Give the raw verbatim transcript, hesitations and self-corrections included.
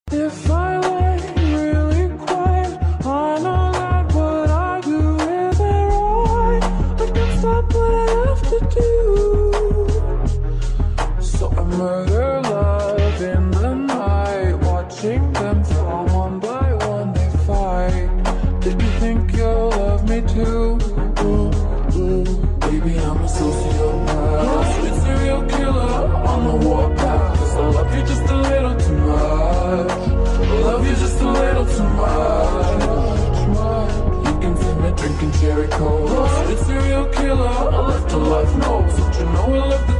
If I lay really quiet, I know that what I do isn't right. I can't stop what I have to do. So I murder love in the night, watching them fall one by one, they fight. Did you think you'll love me too? Ooh, ooh, baby, I'm a sociopath, sweet serial killer on the warpath. 'Cause I love you just a little too much. I love you just a little too much. You can see me drinking cherry coke, sweet serial killer, I left a life note. Don't you know I love the